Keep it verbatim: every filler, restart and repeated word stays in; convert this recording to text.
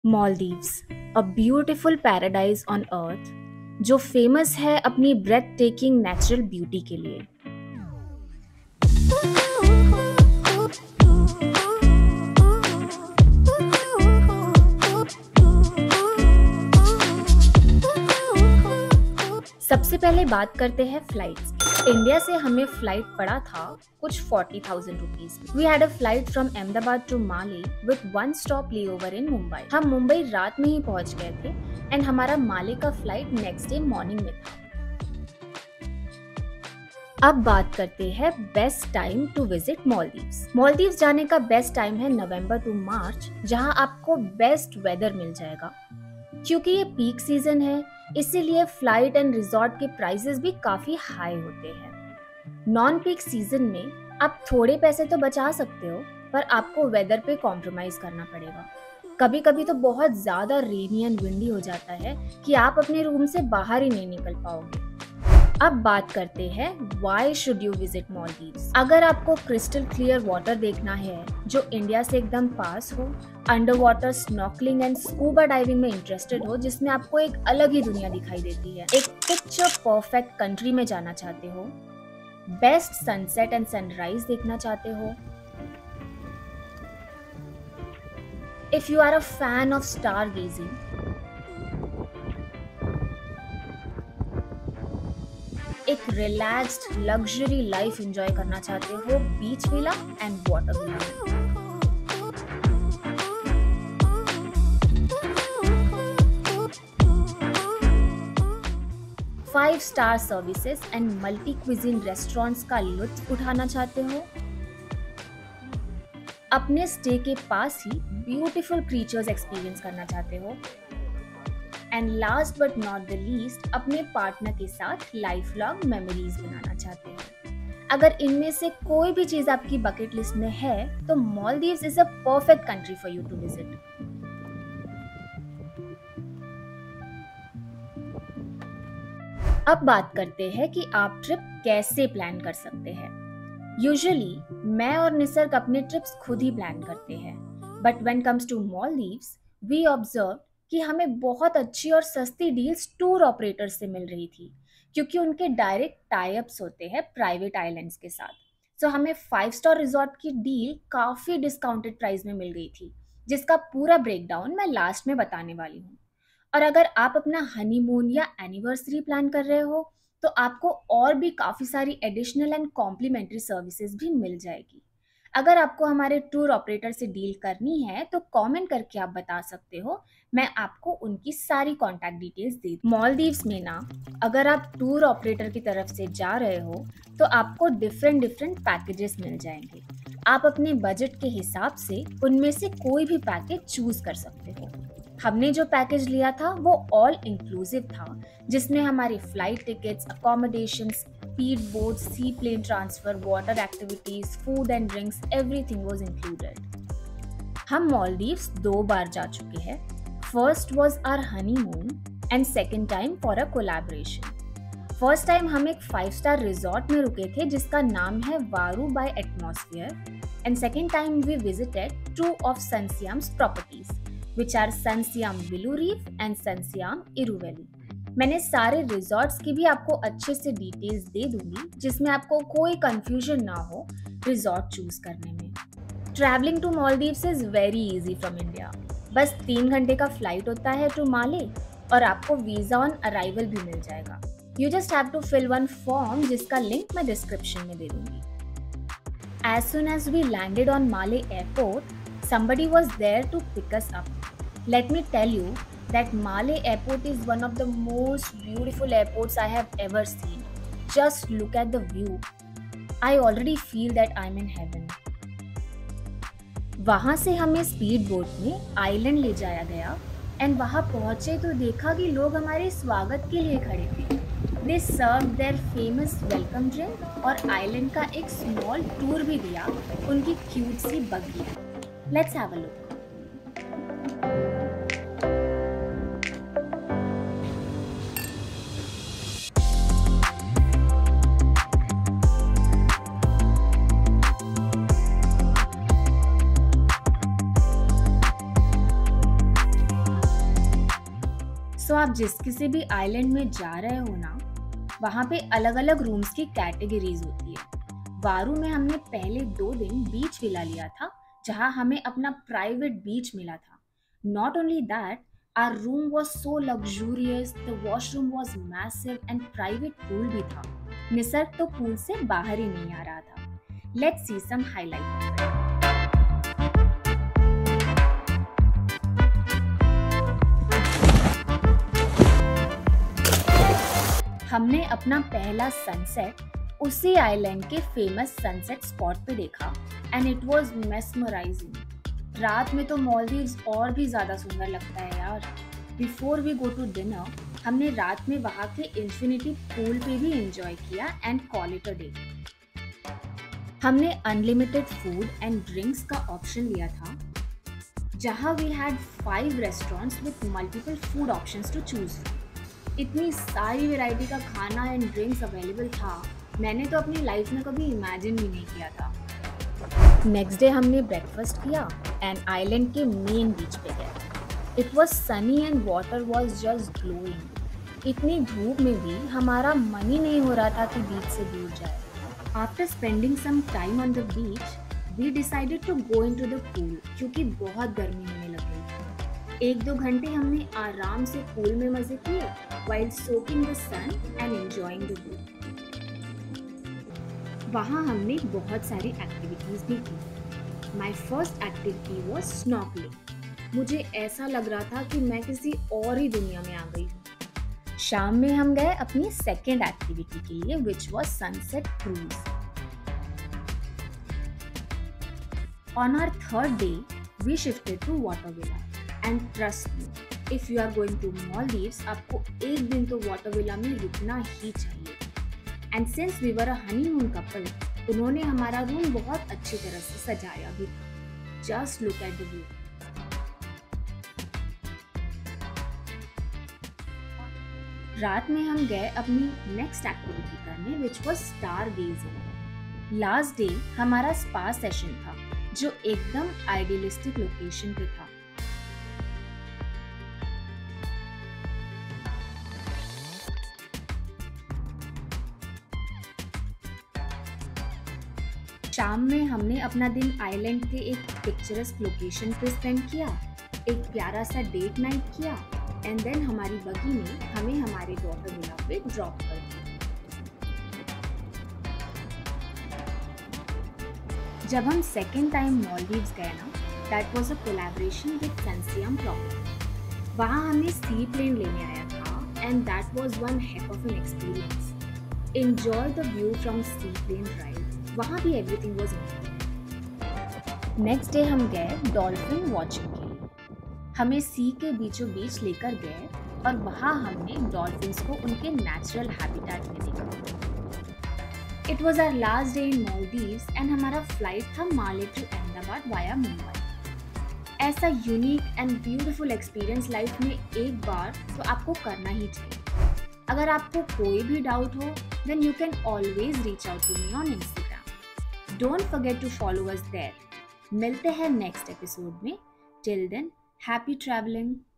Maldives, a beautiful paradise on earth जो famous है अपनी ब्रेथ टेकिंग नेचुरल ब्यूटी के लिए। सबसे पहले बात करते हैं फ्लाइट्स की। इंडिया से हमें फ्लाइट पड़ा था कुछ forty thousand rupees. We had a flight from Ahmedabad to Male with one stop layover in Mumbai. हम मुंबई रात में ही पहुंच गए थे एंड हमारा माले का फ्लाइट नेक्स्ट डे मॉर्निंग में था। अब बात करते हैं best time to visit Maldives. Maldives जाने का बेस्ट टाइम है नवंबर टू मार्च, जहां आपको बेस्ट वेदर मिल जाएगा। क्योंकि ये पीक सीजन है, इसीलिए फ्लाइट एंड रिजॉर्ट के प्राइसेस भी काफी हाई होते हैं। नॉन पीक सीजन में आप थोड़े पैसे तो बचा सकते हो, पर आपको वेदर पे कॉम्प्रोमाइज करना पड़ेगा। कभी कभी तो बहुत ज्यादा रेनी एंड विंडी हो जाता है कि आप अपने रूम से बाहर ही नहीं निकल पाओगे। अब बात करते हैं why should you visit Maldives. अगर आपको क्रिस्टल क्लियर वाटर देखना है जो इंडिया से एकदम पास हो, under water snorkelling and scuba diving में इंटरेस्टेड हो जिसमें आपको एक अलग ही दुनिया दिखाई देती है, एक पिक्चर परफेक्ट कंट्री में जाना चाहते हो, बेस्ट सनसेट एंड सनराइज देखना चाहते हो, if you are a fan of star gazing, एक रिलैक्स्ड लग्जरी लाइफ एंजॉय करना चाहते हो, beach villa and water villa. Five star services and multi cuisine restaurants का लुत्फ उठाना चाहते हो, अपने स्टे के पास ही ब्यूटीफुल क्रीचर्स एक्सपीरियंस करना चाहते हो, and last but not the least अपने पार्टनर के साथ लाइफ लॉन्ग मेमोरीज बनाना चाहते हो। अगर इनमें से कोई भी चीज आपकी बकेट लिस्ट में है तो Maldives is a perfect country for you to visit. अब बात करते हैं कि आप ट्रिप कैसे प्लान कर सकते हैं। यूजुअली मैं और निसर्ग अपने ट्रिप्स खुद ही प्लान करते हैं, but when comes to Maldives we observe कि हमें बहुत अच्छी और सस्ती डील्स टूर ऑपरेटर्स से मिल रही थी, क्योंकि उनके डायरेक्ट टाई अप्स होते हैं प्राइवेट आइलैंड्स के साथ। सो so, हमें फाइव स्टार रिजॉर्ट की डील काफ़ी डिस्काउंटेड प्राइस में मिल गई थी, जिसका पूरा ब्रेकडाउन मैं लास्ट में बताने वाली हूँ। और अगर आप अपना हनीमून या एनिवर्सरी प्लान कर रहे हो तो आपको और भी काफ़ी सारी एडिशनल एंड कॉम्प्लीमेंट्री सर्विसेज भी मिल जाएगी। अगर आपको हमारे टूर ऑपरेटर से डील करनी है तो कमेंट करके आप बता सकते हो, मैं आपको उनकी सारी कॉन्टैक्ट डिटेल्स दे दूँ। मॉलदीव्स में ना अगर आप टूर ऑपरेटर की तरफ से जा रहे हो तो आपको डिफरेंट डिफरेंट पैकेजेस मिल जाएंगे। आप अपने बजट के हिसाब से उनमें से कोई भी पैकेज चूज कर सकते हो। हमने जो पैकेज लिया था वो ऑल इंक्लूसिव था, जिसमें हमारी flight tickets, accommodations, speed boat, sea plane transfer, water activities, food and drinks, everything was included. हम मॉलदीव्स दो बार जा चुके हैं। First was our honeymoon and second time for a collaboration. First time हम एक फाइव स्टार रिजॉर्ट में रुके थे जिसका नाम है Varu by Atmosphere, and second time we visited two of Sunsiam's properties which are Sunsiam Willow Reef and Sunsiam Iruveli। मैंने सारे रिजॉर्ट्स की भी आपको अच्छे से डिटेल्स दे दूंगी, जिसमें आपको कोई कंफ्यूजन ना हो रिजॉर्ट चूज करने में। Travelling to Maldives is very easy from India. बस तीन घंटे का फ्लाइट होता है टू माले और आपको वीजा ऑन अराइवल भी मिल जाएगा। You just have to fill one form जिसका लिंक मैं डिस्क्रिप्शन में दे दूंगी। As soon as we landed on Male airport, somebody was there to pick us up. Let me tell you that Malé Airport is one of the most beautiful airports I have ever seen. Just look at the view. I already feel that I'm in heaven. वहाँ से हमें speed boat में island ले जाया गया and वहाँ पहुँचे तो देखा कि लोग हमारे स्वागत के लिए खड़े थे। They served their famous welcome drink और आइलैंड का एक स्मॉल टूर भी दिया उनकी क्यूट सी buggy. Let's have a look. So आप जिस किसी भी आइलैंड में जा रहे हो ना, वहाँ पे अलग अलग रूम्स की कैटेगरीज होती है। वारू में हमने पहले दो दिन बीच विला लिया था, जहाँ हमें अपना प्राइवेट बीच मिला था। Not only that, our room was so luxurious, the washroom was massive and private pool भी था। निसर्ग तो पूल से बाहर ही नहीं आ रहा था। Let's see some highlight. हमने अपना पहला सनसेट उसी आइलैंड के फेमस सनसेट स्पॉट पे देखा एंड इट वाज मेस्मराइजिंग। रात में तो मालदीव्स और भी ज़्यादा सुंदर लगता है यार। Before we go to dinner, हमने रात में वहाँ के इन्फिनिटी पूल पे भी एंजॉय किया and call it a day. हमने अनलिमिटेड फूड एंड ड्रिंक्स का ऑप्शन लिया था, जहाँ we had five restaurants with multiple food options to choose. इतनी सारी वैरायटी का खाना एंड ड्रिंक्स अवेलेबल था, मैंने तो अपनी लाइफ में कभी इमेजिन भी नहीं किया था। नेक्स्ट डे हमने ब्रेकफास्ट किया एंड आइलैंड के मेन बीच पे गए। It was sunny and water was just glowing. इतनी धूप में भी हमारा मन ही नहीं हो रहा था कि बीच से दूर जाए। After spending some time on the beach, we decided to go into the pool क्योंकि बहुत गर्मी होने लग गई थी। एक दो घंटे हमने आराम से पूल में मजे किए while soaking the sun and enjoying the view. वहाँ हमने बहुत सारी एक्टिविटीज भी की। My first activity was snorkeling. मुझे ऐसा लग रहा था कि मैं किसी और ही दुनिया में आ गई हूँ। शाम में हम गए अपनी सेकेंड एक्टिविटी के लिए, which was sunset cruise. On our third day, we shifted to water villa. And trust me, if you are going to Maldives, आपको एक दिन तो वाटर विला में रुकना ही चाहिए। And since we were a honeymoon couple, उन्होंने हमारा room बहुत अच्छी तरह से सजाया भी था। Just look at the view. रात में हम गए अपनी नेक्स्ट एक्टिविटी करने, which was stargazing. Last day हमारा स्पा सेशन था, जो एकदम आइडियलिस्टिक लोकेशन पे था। शाम में हमने अपना दिन आइलैंड के एक पिक्चरस्क लोकेशन पे स्पेंड किया, एक प्यारा सा डेट नाइट किया एंड देन हमारी बगी ने हमें हमारे वाटर विला पे ड्रॉप कर दिया। जब हम सेकेंड टाइम मालदीव्स गए ना, that was a collaboration with Sensium property. वहाँ हमें सी प्लेन लेने आया था and that was one heck of an experience. Enjoy the view from sea plane drive. वहाँ भी everything was included. Next day हम गए डॉल्फिन वॉचिंग के लिए। हमें सी के बीचों बीच लेकर गए और वहाँ हमने डॉल्फिन्स को उनके नेचुरल हैबिटेट में देखा। It was our last day in Maldives and हमारा फ्लाइट था माले टू अहमदाबाद वाया मुंबई। ऐसा unique and beautiful experience life में एक बार तो आपको करना ही चाहिए। अगर आपको कोई भी डाउट हो, then you can always reach out to me on Instagram. Don't forget to follow us there. मिलते हैं नेक्स्ट एपिसोड में। Till then, happy traveling.